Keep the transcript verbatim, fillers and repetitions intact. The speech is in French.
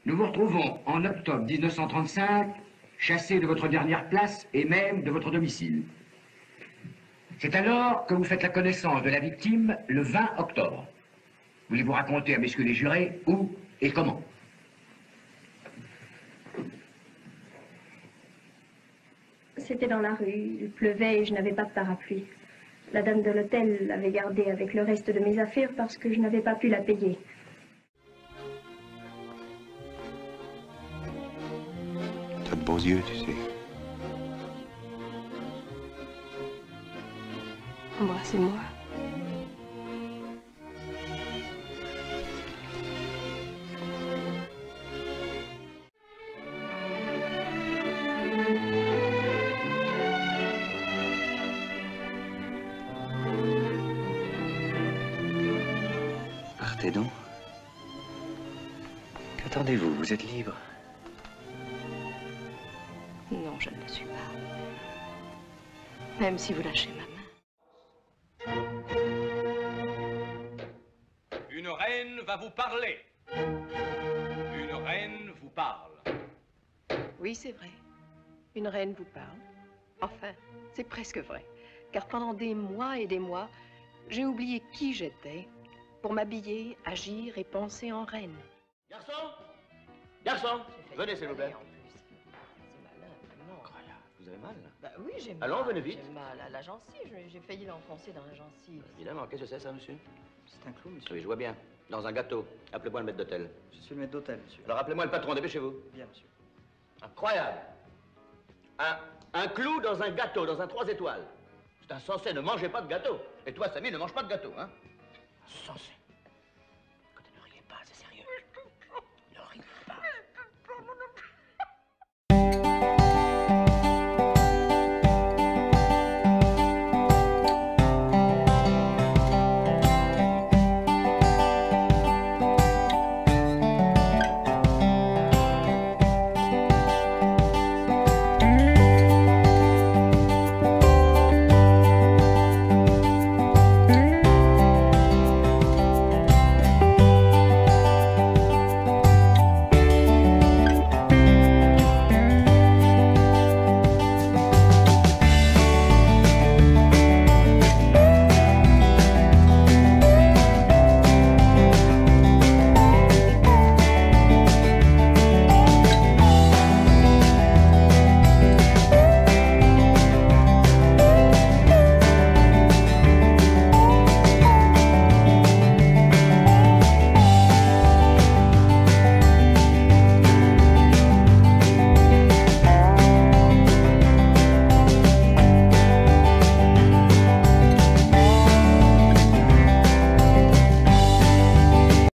Nous vous retrouvons en octobre mille neuf cent trente-cinq, chassé de votre dernière place et même de votre domicile. C'est alors que vous faites la connaissance de la victime le vingt octobre. Voulez-vous raconter à messieurs les jurés où et comment? C'était dans la rue, il pleuvait et je n'avais pas de parapluie. La dame de l'hôtel l'avait gardée avec le reste de mes affaires parce que je n'avais pas pu la payer. T'as de beaux yeux, tu sais. Embrassez-moi. Partez donc. Qu'attendez-vous? Vous êtes libre. Non, je ne le suis pas. Même si vous lâchez ma main. Une reine va vous parler. Une reine vous parle. Oui, c'est vrai. Une reine vous parle. Enfin, c'est presque vrai. Car pendant des mois et des mois, j'ai oublié qui j'étais pour m'habiller, agir et penser en reine. Garçon! Garçon! Venez, s'il vous plaît. C'est malin, non. Incroyable. Vous avez mal, là? Bah oui, j'ai mal. Allons, venez vite. J'ai mal à la gencive. J'ai failli l'enfoncer dans la gencive. Évidemment, qu'est-ce que c'est, ça, monsieur? C'est un clou, monsieur. Oui, je vois bien. Dans un gâteau. Appelez-moi le maître d'hôtel. Je suis le maître d'hôtel, monsieur. Alors, appelez-moi le patron, dépêchez-vous. Bien, monsieur. Incroyable! Un, un clou dans un gâteau, dans un trois étoiles. C'est insensé, ne mangez pas de gâteau. Et toi, Samy, ne mange pas de gâteau, hein? Insensé.